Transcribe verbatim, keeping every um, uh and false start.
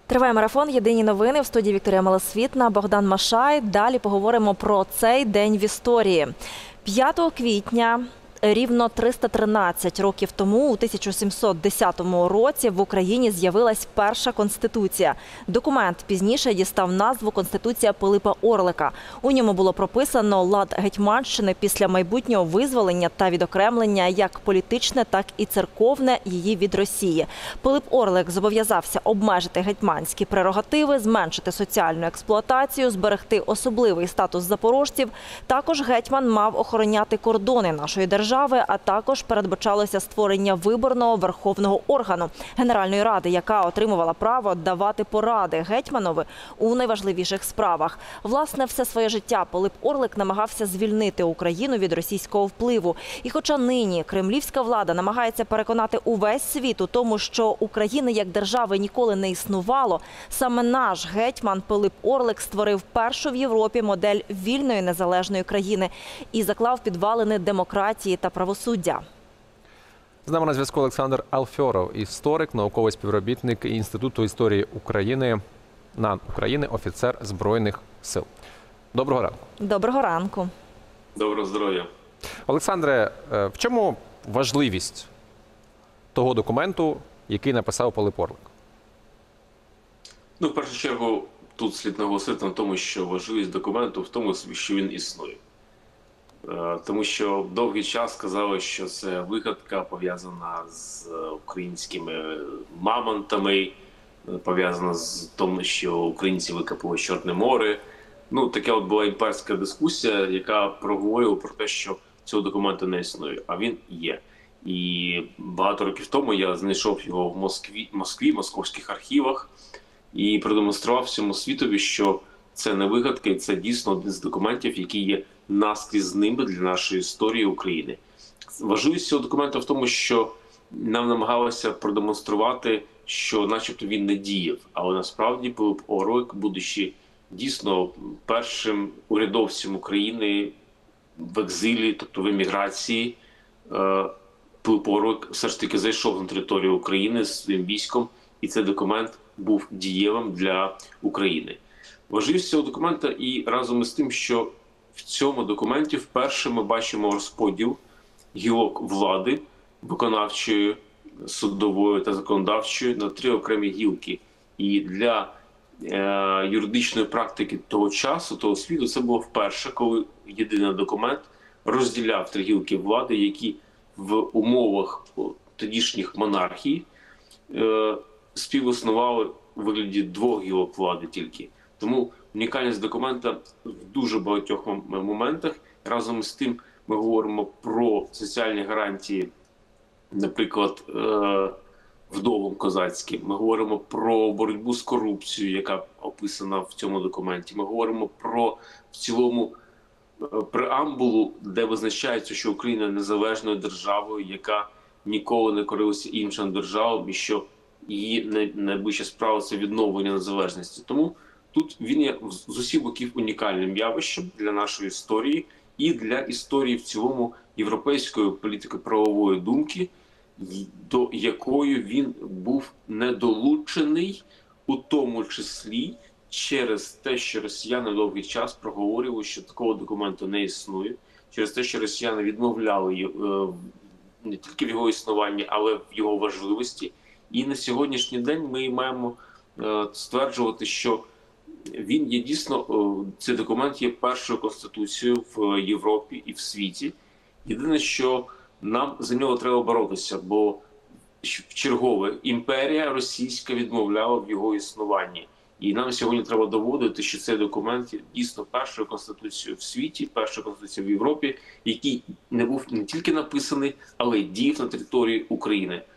Триває марафон «Єдині новини» в студії Вікторія Малосвітна, Богдан Машай. Далі поговоримо про цей день в історії. п'ятого квітня рівно триста тринадцять років тому, у тисяча сімсот десятому році, в Україні з'явилась перша Конституція. Документ пізніше дістав назву «Конституція Пилипа Орлика». У ньому було прописано лад Гетьманщини після майбутнього визволення та відокремлення як політичне, так і церковне її від Росії. Пилип Орлик зобов'язався обмежити гетьманські прерогативи, зменшити соціальну експлуатацію, зберегти особливий статус запорожців. Також гетьман мав охороняти кордони нашої держави. А також передбачалося створення виборного верховного органу – Генеральної ради, яка отримувала право давати поради гетьманові у найважливіших справах. Власне, все своє життя Пилип Орлик намагався звільнити Україну від російського впливу. І хоча нині кремлівська влада намагається переконати увесь світ у тому, що України як держави ніколи не існувало, саме наш гетьман Пилип Орлик створив першу в Європі модель вільної незалежної країни і заклав підвалини демократії та правосуддя. З нами на зв'язку Олександр Алфьоров, історик, науковий співробітник Інституту історії України НАН України, офіцер Збройних сил. Доброго ранку. Доброго ранку. Доброго здоров'я. Олександре, в чому важливість того документу, який написав Пилип Орлик? Ну, в першу чергу, тут слід наголосити на тому, що важливість документу в тому, що він існує. Тому що довгий час казали, що це вигадка, пов'язана з українськими мамонтами, пов'язана з тим, що українці викопали Чорне море. Ну, така от була імперська дискусія, яка проговорила про те, що цього документу не існує, а він є. І багато років тому я знайшов його в Москві, Москві, московських архівах і продемонстрував всьому світові, що це не вигадка, і це дійсно один з документів, який є наскрізними для нашої історії України. Важливість цього документу в тому, що нам намагалося продемонструвати, що начебто він не діяв, але насправді Пилип Орлик, будучи дійсно першим урядовцем України в екзилі, тобто в еміграції, Пилип Орлик все ж таки зайшов на територію України з своїм військом, і цей документ був дієвим для України. Важливість цього документа і разом із тим, що в цьому документі вперше ми бачимо розподіл гілок влади, виконавчої, судової та законодавчої, на три окремі гілки. І для е, юридичної практики того часу, того світу, це було вперше, коли єдиний документ розділяв три гілки влади, які в умовах тодішніх монархій е, співіснували у вигляді двох гілок влади тільки. Тому унікальність документа в дуже багатьох моментах. Разом з тим ми говоримо про соціальні гарантії, наприклад, вдовам козацьким. Ми говоримо про боротьбу з корупцією, яка описана в цьому документі. Ми говоримо про в цілому преамбулу, де визначається, що Україна є незалежною державою, яка ніколи не корилася іншим державам, і що її найближча справа – це відновлення незалежності. Тому тут він є з усіх боків унікальним явищем для нашої історії і для історії в цілому європейської політико-правової думки, до якої він був недолучений, у тому числі через те, що росіяни довгий час проговорювали, що такого документу не існує, через те, що росіяни відмовляли не тільки в його існуванні, але в його важливості. І на сьогоднішній день ми маємо стверджувати, що він є дійсно, цей документ є першою конституцією в Європі і в світі. Єдине, що нам за нього треба боротися, бо в чергове імперія російська відмовляла в його існуванні. І нам сьогодні треба доводити, що цей документ є дійсно першою конституцією в світі, першою конституцією в Європі, який не був не тільки написаний, але й діяв на території України.